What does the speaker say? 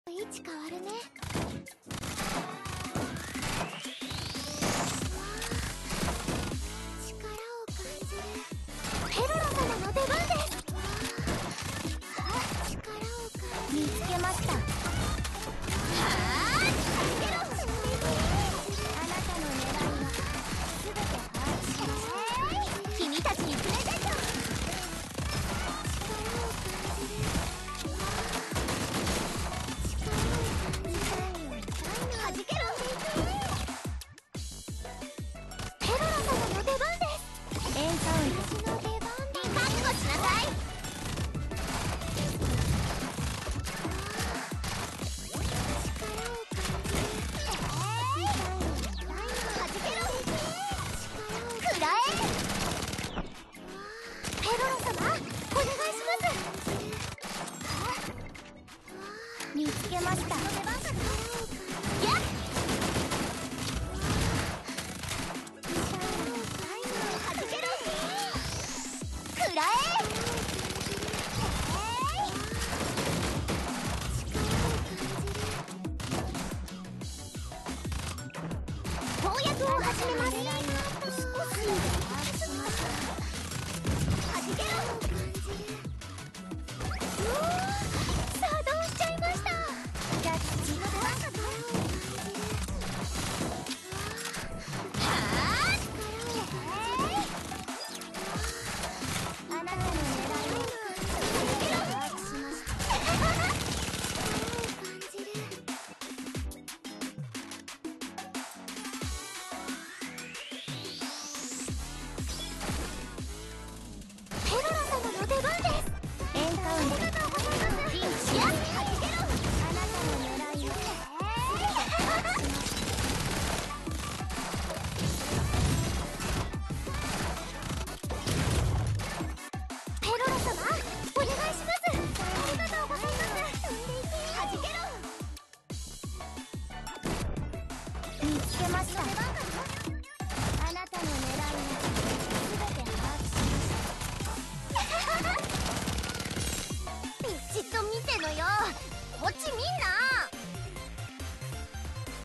位置変わるね。力を感じる。ペロロ様の出番です。力を感じる。見つけました。はあ、ペロロ。あなたの狙いは全て把握しました。君たちにプレゼント。力を感じる。はじけろ。ペロロ様の出番です。エンカウント。私の出番だ。覚悟しなさい。力を感じる。はじけろ。くらえ。ペロロ様、お願いします。見つけました。攻略を始めます。少しはじけろ。さあどうしちゃいました。キャッチ。あなたの狙いを把握しました。ペロロ様の出番です。エンカウント。ピンチや。はじけろ。あなたの狙いをペロロ様、お願いします。ありがとうございます。はじけろ。見つけました。